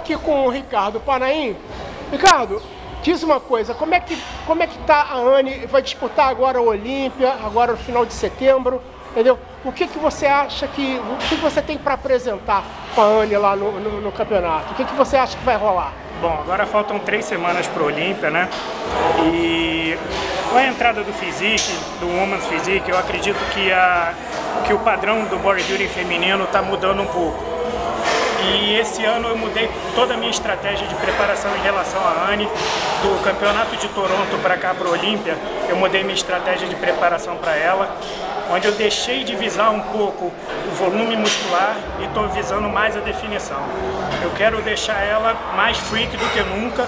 aqui com o Ricardo Panaim. Ricardo, diz uma coisa, como é que tá a Anne? Vai disputar agora a Olímpia, agora no final de setembro, entendeu? O que você acha o que você tem para apresentar com a Anne lá no campeonato? O que você acha que vai rolar? Bom, agora faltam 3 semanas para a Olímpia, né? E com a entrada do Physique, do Women's Physique, eu acredito que o padrão do bodybuilding feminino está mudando um pouco. E esse ano eu mudei toda a minha estratégia de preparação em relação à Anne. Do campeonato de Toronto para cá, para a Olímpia, eu mudei minha estratégia de preparação para ela, onde eu deixei de visar um pouco o volume muscular e estou visando mais a definição. Eu quero deixar ela mais freak do que nunca,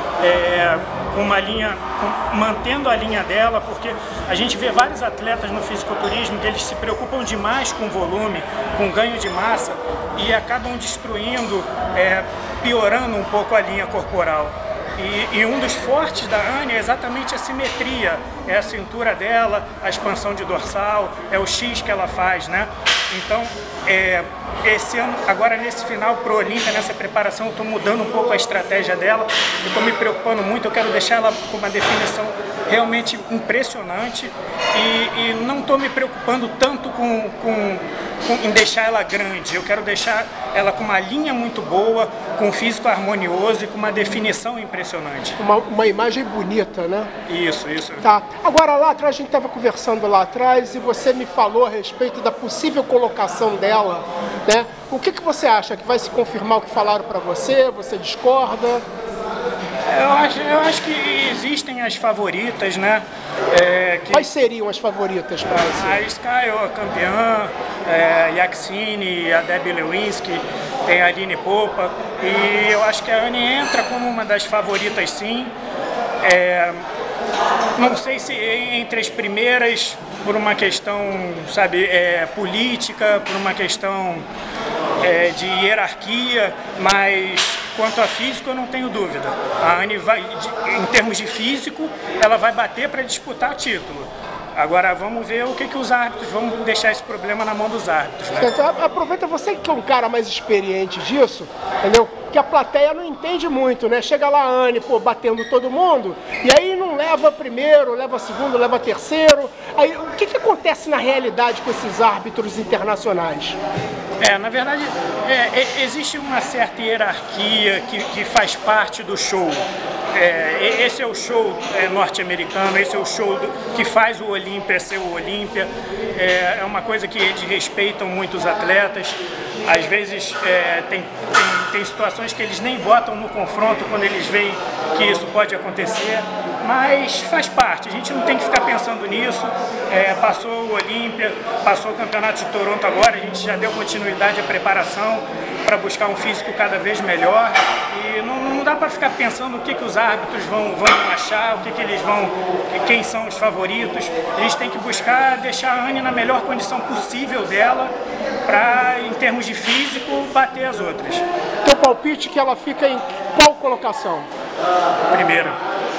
com uma linha, mantendo a linha dela, porque a gente vê vários atletas no fisiculturismo que eles se preocupam demais com volume, com ganho de massa e acabam destruindo, piorando um pouco a linha corporal. E um dos fortes da Anne é exatamente a simetria, é a cintura dela, a expansão de dorsal, é o X que ela faz, né? Então, esse ano, agora nesse final pro Olímpia, nessa preparação, eu estou mudando um pouco a estratégia dela, eu estou me preocupando muito, eu quero deixar ela com uma definição realmente impressionante e não estou me preocupando tanto em deixar ela grande. Eu quero deixar ela com uma linha muito boa, com um físico harmonioso e com uma definição impressionante. Uma imagem bonita, né? Isso. Tá. Agora lá atrás, a gente estava conversando lá atrás e você me falou a respeito da possível colocação dela, né? O que você acha? Que vai se confirmar o que falaram para você? Você discorda? Eu acho que existem as favoritas, né? Quais seriam as favoritas para você? A Sky, a campeã, Yaxine, a Debbie Lewinsky, tem a Aline Popa, e eu acho que a Anne entra como uma das favoritas, sim. Não sei se entre as primeiras, por uma questão, sabe, política, por uma questão de hierarquia, mas quanto a físico eu não tenho dúvida. A Anne vai, em termos de físico, ela vai bater para disputar título. Agora vamos ver o que os árbitros, vamos deixar esse problema na mão dos árbitros, né? Aproveita você que é um cara mais experiente disso, entendeu? Que a plateia não entende muito, né? Chega lá a Anne, batendo todo mundo, e aí não leva primeiro, leva segundo, leva terceiro. Aí o que acontece na realidade com esses árbitros internacionais? Na verdade, existe uma certa hierarquia que faz parte do show. Esse é o show norte-americano, esse é o show que faz o Olímpia ser o Olímpia. É uma coisa que eles respeitam muito os atletas. Às vezes tem situações que eles nem botam no confronto quando eles veem que isso pode acontecer, mas faz parte, a gente não tem que ficar pensando nisso. Passou o Olímpia, passou o Campeonato de Toronto agora, a gente já deu continuidade à preparação para buscar um físico cada vez melhor e não dá para ficar pensando o que os árbitros vão achar, quem são os favoritos. A gente tem que buscar deixar a Anne na melhor condição possível dela para, em termos de físico, bater as outras. Teu palpite que ela fica em qual colocação? Primeira.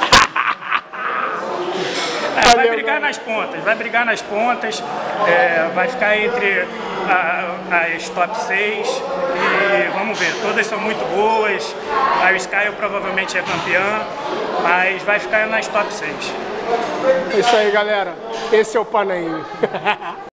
Vai brigar nas pontas, vai ficar entre as top 6 e vamos ver, todas são muito boas. A Sky provavelmente é campeã, mas vai ficar nas top 6. É isso aí, galera. Esse é o Panaim.